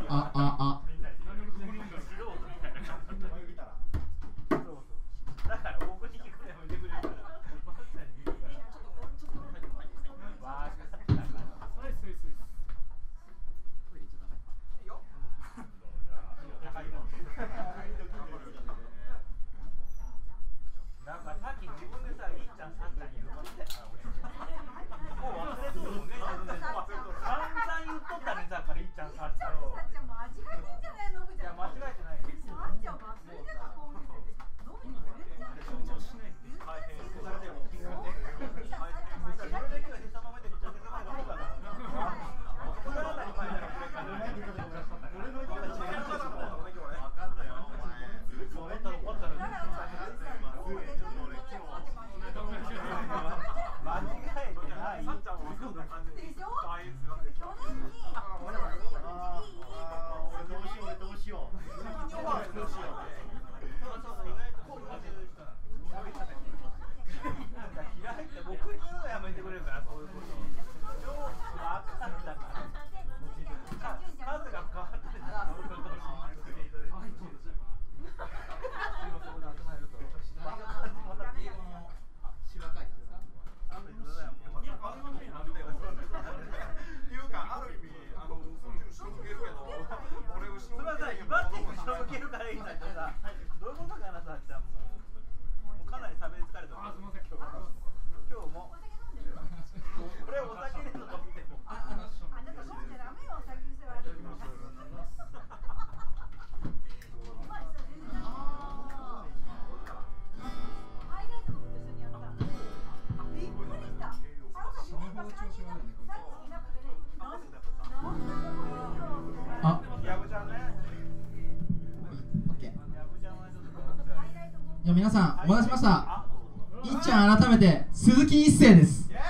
皆さんお待たせしました。いっちゃん改めて鈴木一世です。時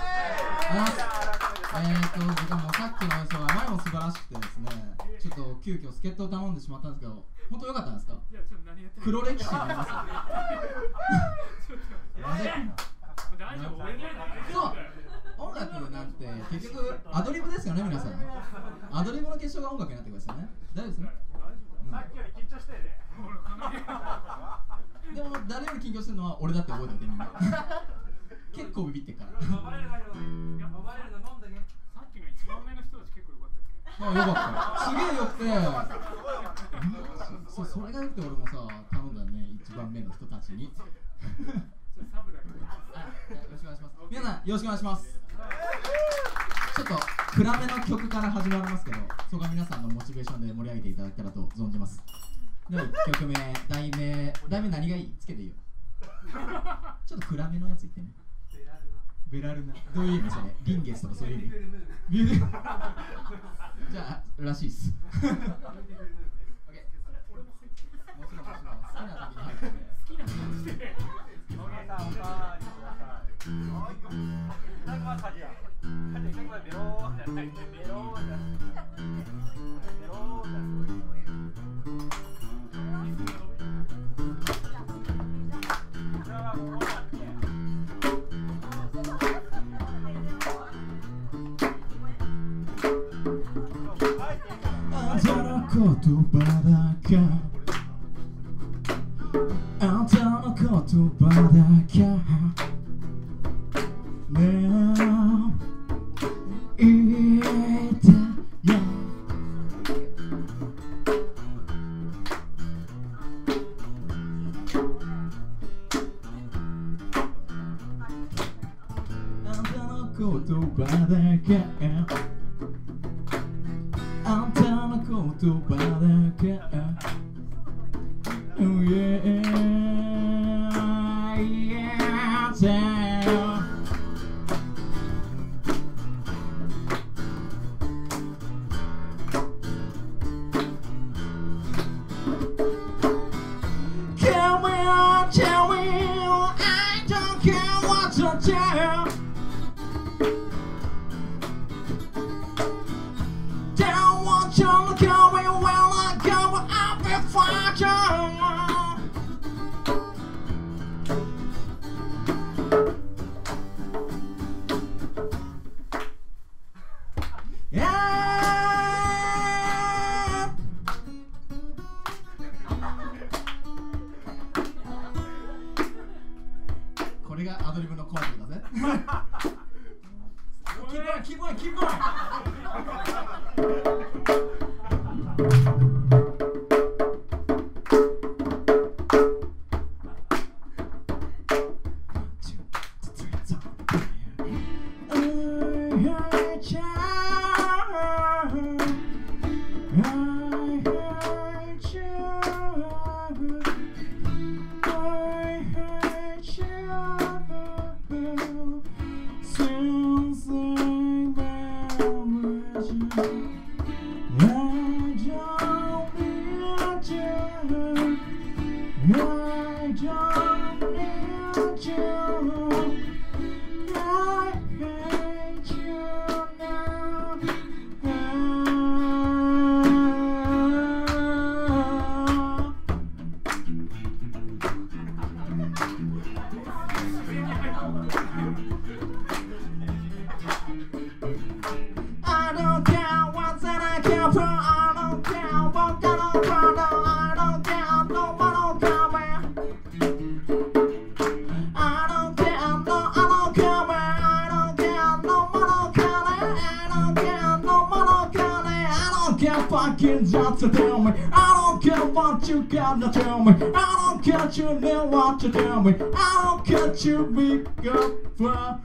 間もさっきの演奏は前も素晴らしくてですね、ちょっと急遽助っ人を頼んでしまったんですけど、本当良かったんですか？黒歴史になりますよ。そう、音楽なんて結局アドリブですよね、皆さん。アドリブの結晶が音楽になってくるんですよね。大丈夫ですね。 さっきより緊張してるで。 でも誰より緊張してるのは俺だって覚えておいてみんな。結構ビビってるから。さっきの一番目の人たち結構良かったっけ？あ、良かった。すげえ良くて。それが良くて俺もさ頼んだね、一番目の人たちに。サブだけど。よろしくお願いします。皆さんよろしくお願いします。ちょっと暗めの曲から始まりますけど、そこが皆さんのモチベーションで盛り上げていただけたらと存じます。では曲名、題名何がいい？つけていいよ。ちょっと暗めのやつ言ってね。ベラルナ。どういう意味それ？リンゲスとかそういう意味？じゃあ、らしいっす。もちろん好きな時に入ってね。好きな時にしてね。言葉だけ、あんたの言葉だけねえ言ったよ。あんたの言葉だけ、あんたの言葉だけ、oh yeah, yeah, tell me, I don't care what you tell. Don't want you to go where I go, I'll be fine. Yeah, Keep going, keep going. Just to tell me, I don't care what you gotta tell me. I don't care what you know what to tell me. I don't care what you big up for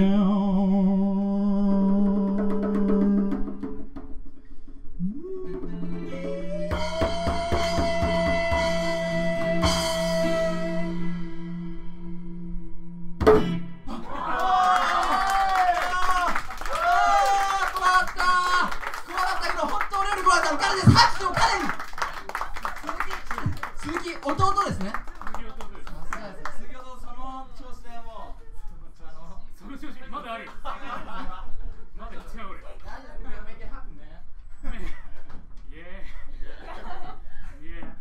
弟ですね。杉尾とその調子でもうその調子まだある。まだ違う俺。 Make it happen, man. Yeah. Yeah.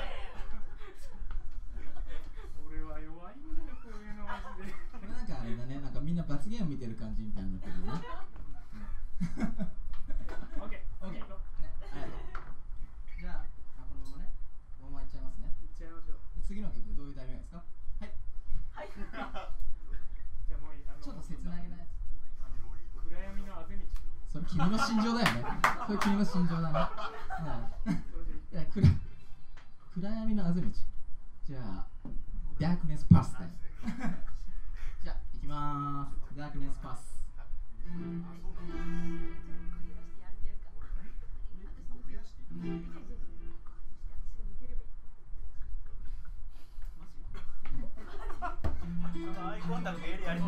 俺は弱いんだよこういうのマジで。 これなんかあれだね、なんかみんな罰ゲーム見てる感じみたいになってるね。 オッケー。 オッケー。じゃあこのままね、このままいっちゃいますね。 いっちゃいましょう。 次の曲どういう題名ですか？はい。 はい。じゃあもういい。 ちょっと切ないなやつ。 暗闇のあぜ道。 それ君の心情だよね。それ君の心情だね。いや暗闇のあぜ道。じゃあDarkness Pass で。じゃあ行きまーす。Darkness Pass。 アイコンタクトエリアに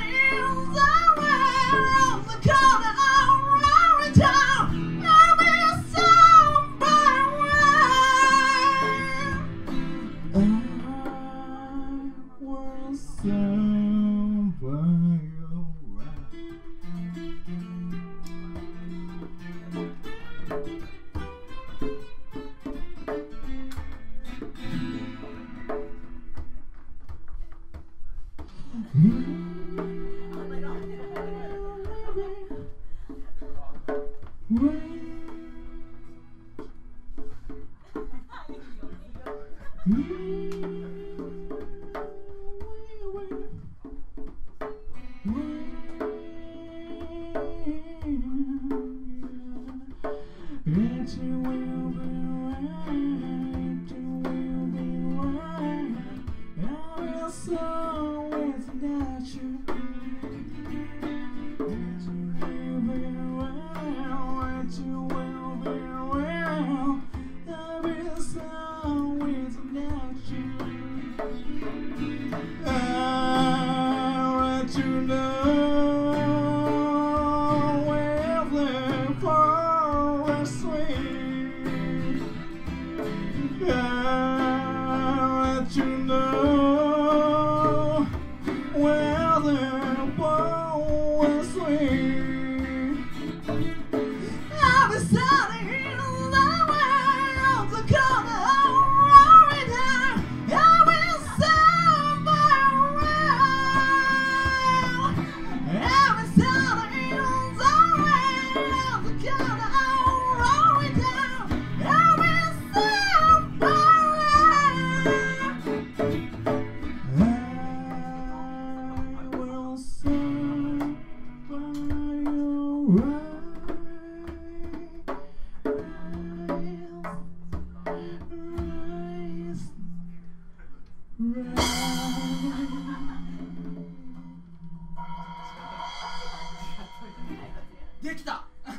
Somewhere on the corner of Raritan, I'll be できたできた。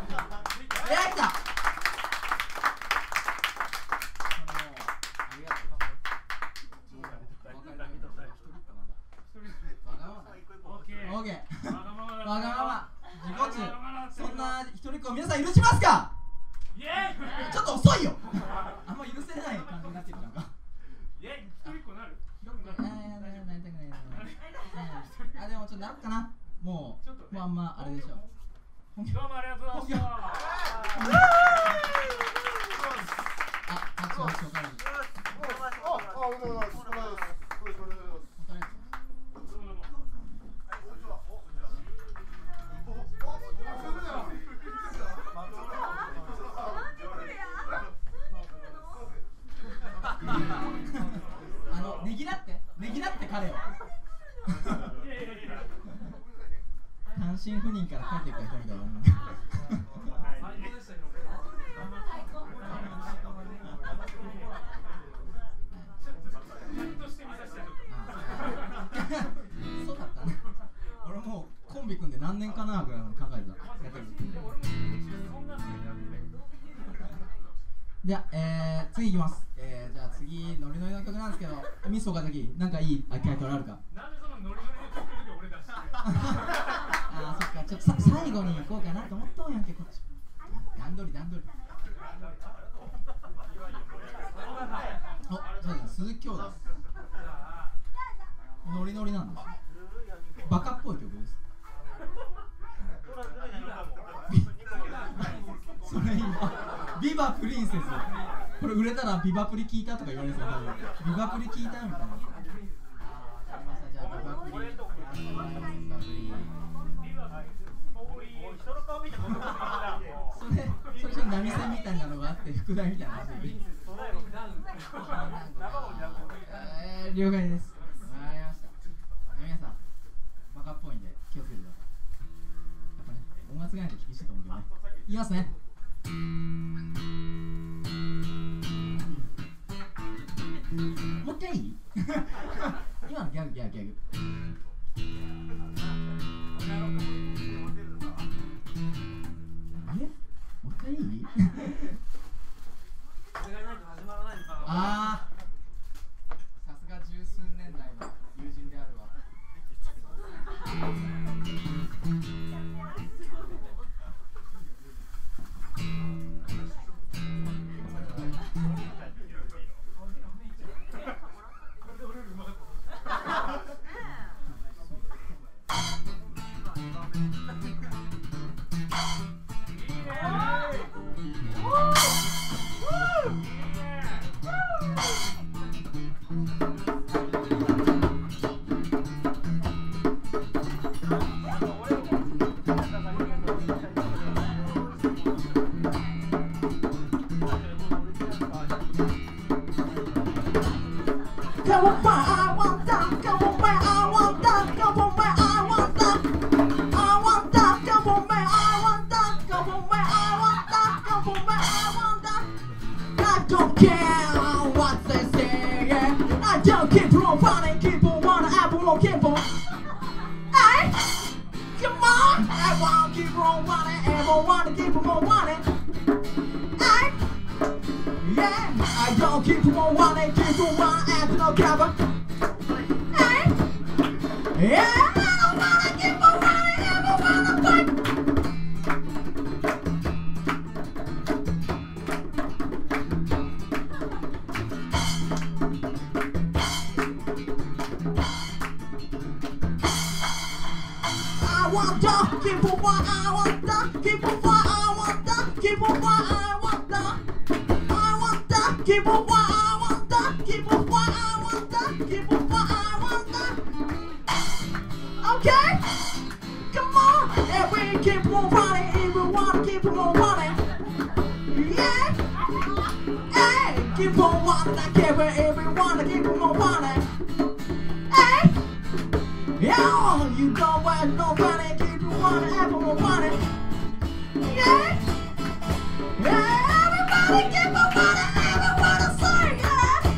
オーケー。わがまま自己中。そんな一人っ子を皆さん許しますか？ちょっと遅いよ。あんま許せない感じになってるじゃんか。 一人っ子なる？ なりたくない。あ、でもちょっとなるかな。もうあんまあれでしょ。 どうもありがとうございました。 ねぎらって彼を。単身赴任から帰ってきた人みたいな。そうだったね。俺もうコンビ組んで何年かなぐらいの考えてた。じゃあ、次いきます。じゃあ次ノリノリの曲なんですけど、ミス岡崎なんかいいタイトルあるか？ なんでそのノリノリの曲で俺出してる？ あ、そっか、ちょっと最後に行こうかなと思ったんやんけ、こっち。段取り。お、そうです、鈴木京だ。ノリノリなんです。バカっぽい曲です。それ今、ビバプリンセス。これ売れたらビバプリ聞いたとか言われるんですよ、多分。ビバプリ聞いたみたいな。じゃあビバプリ。それ波線みたいなのがあって、副題みたいな感じで。了解です。わかりました。皆さん、バカっぽいんで気をつけてください。やっぱね、音圧がないと厳しいと思うけどね。いきますね。もう一回いい？今のギャグ。え？もう一回いい？あー、さすが十数年来の友人であるわ。 keep on running, everyone keep on running. Yeah, I don't keep on running at no cover. Yeah, I don't wanna keep on running, everyone fight. I want to keep on running, I want to keep on running, I want to keep on running, I want to keep on running, I want to keep on running, I want to keep on running, I want to. Okay, come on, every keep on running, everyone keep on running. Yeah, hey, keep on running, I care where everyone keep on running. Hey, yeah, you don't wear no running, keep on running, everyone running. Yeah, yeah, everybody keep on running, everyone say yeah.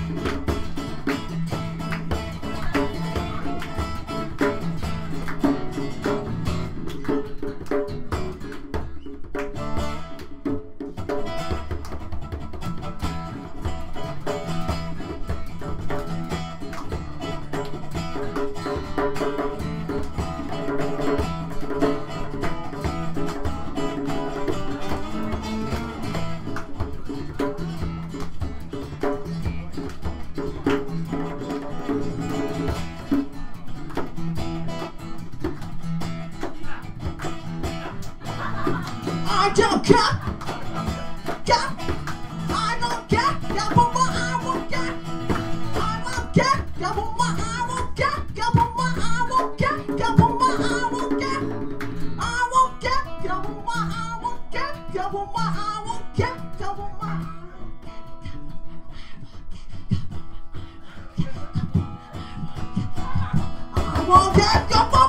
I don't care, I don't care, I won't care, I won't care, I won't care, I won't care, I won't care, I won't care, I won't care, I won't care, I won't care,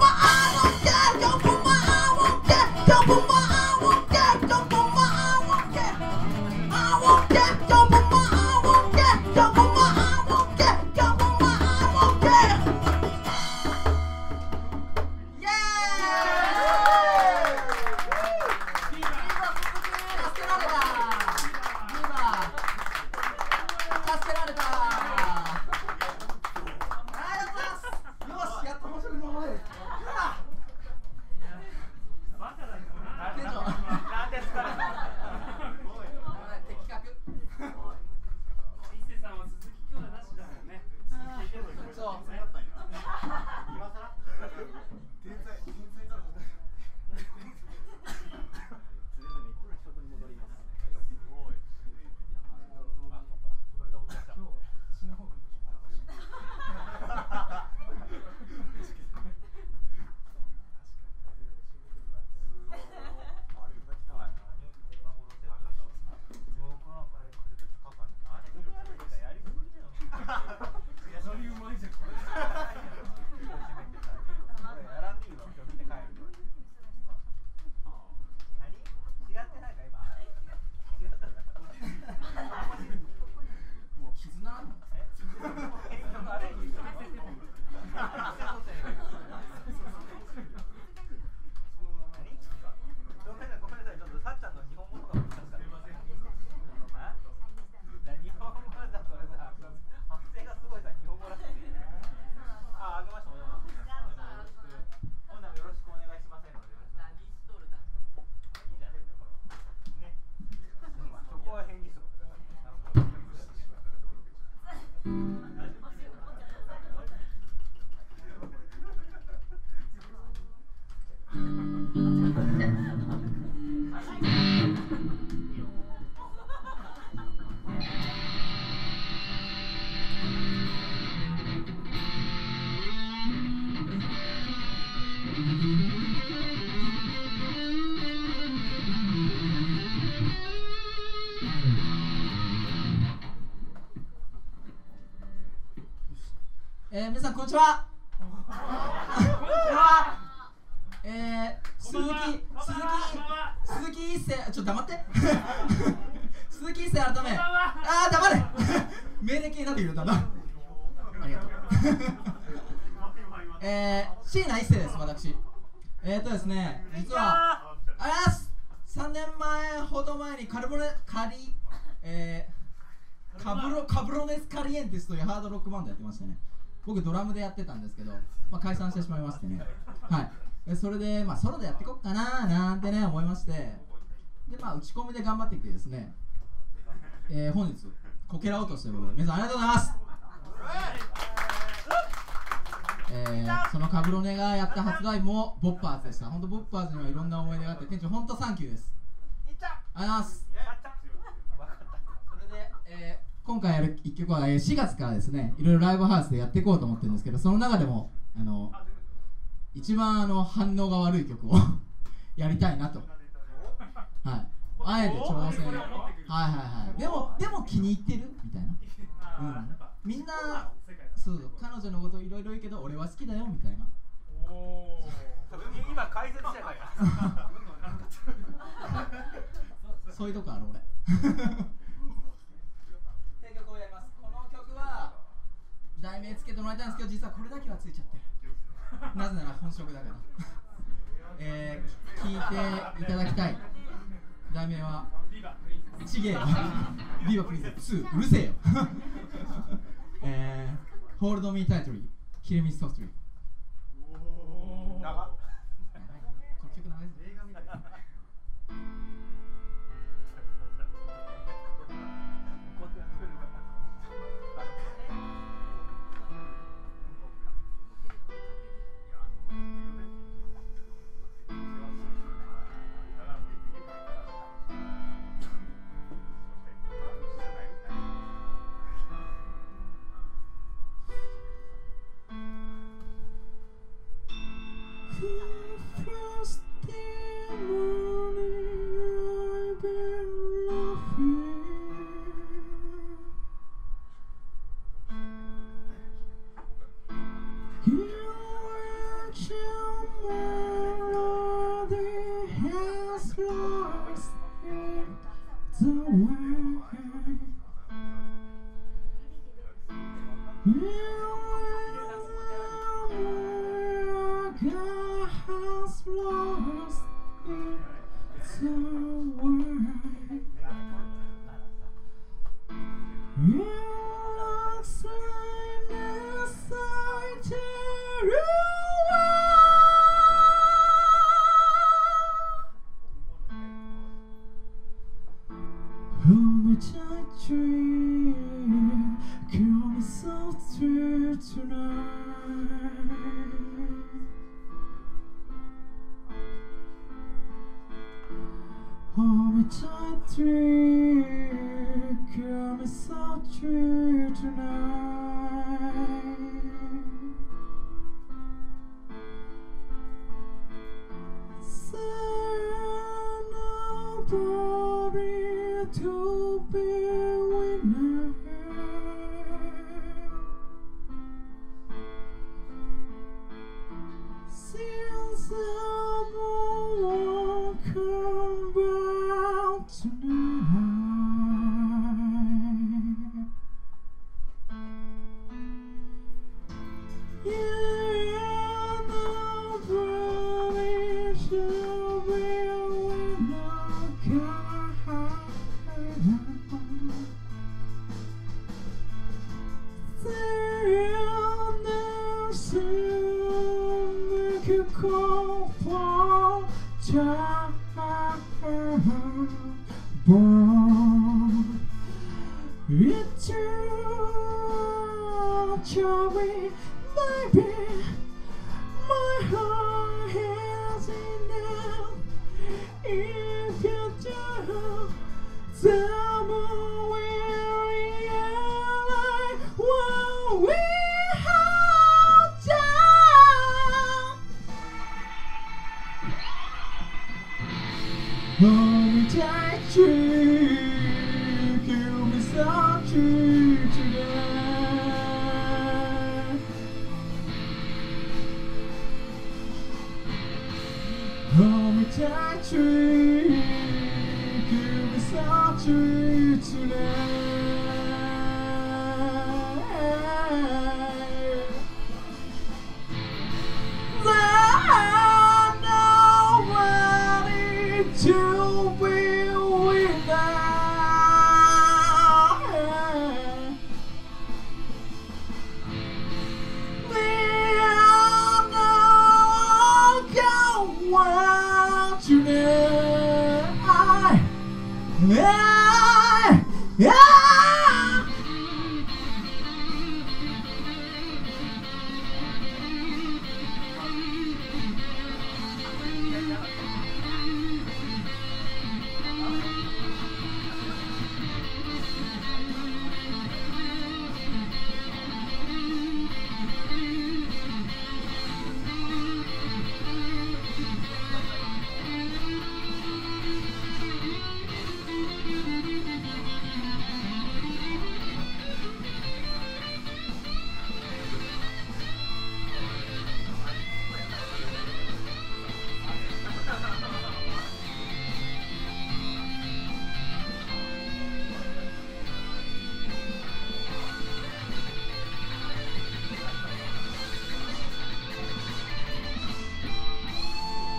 皆さんこんにちは。鈴木一世、ちょっと黙って。鈴木一世改め、黙れ。命令系になってくれたな。ありがとう。椎名一世です、私。ですね、実は 3年前ほど前にカブロネスカリエンテスというハードロックバンドやってましたね。僕ドラムでやってたんですけど、解散してしまいましてね。はい。それでソロでやっていこうかななんてね思いまして、で打ち込みで頑張ってきてですね、本日こけら落としということで皆さんありがとうございます。そのカブロネがやった発売もボッパーズでした。本当ボッパーズにはいろんな思い出があって、店長本当サンキューです。ありがとうございます。それで、今回やる1曲は、4月からですね、いろいろライブハウスでやっていこうと思ってるんですけど、その中でも一番反応が悪い曲をやりたいなと、はい、あえて挑戦、でも気に入ってるみたいな、みんなそう彼女のこといろいろ言うけど俺は好きだよみたいな。 今解説じゃないそういうとこある俺。って曲をやります。この曲は題名つけてもらいたいんですけど、実はこれだけはついちゃってる。なぜなら本職だから。聴いていただきたい題名はちげえよ。ビーバプリンセス2、うるせえよ。Hold Me Tightly, Kill Me Softly。 長っ。 この曲長いです。映画みたい。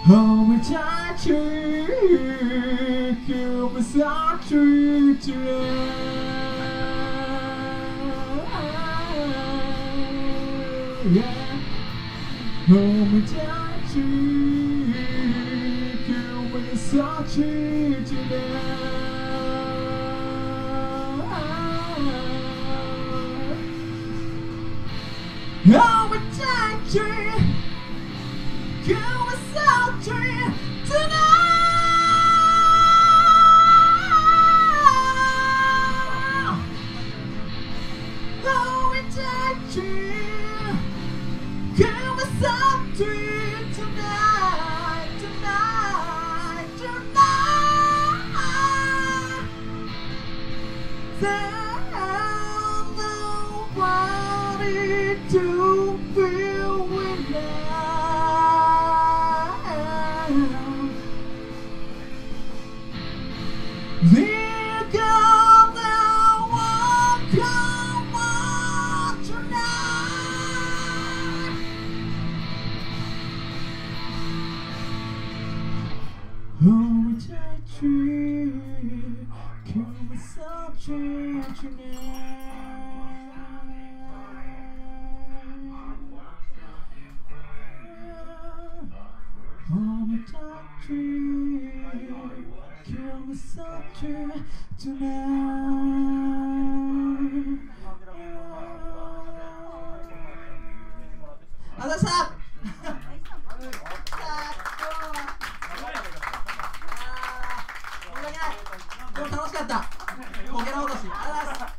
Hold me tight, keep me so true tonight. Hold me tight, keep me so true tonight. Hold me tight, keep me so true tonight. Hold me tight, keep me so true tonight, tonight, tonight. There's nobody to feel without. There goes the one, come on tonight. Hold me tight, keep me so true tonight. Hold me tight, keep me so true tonight. あざしたでも楽しかった。こけら落とし。ありがとうございます。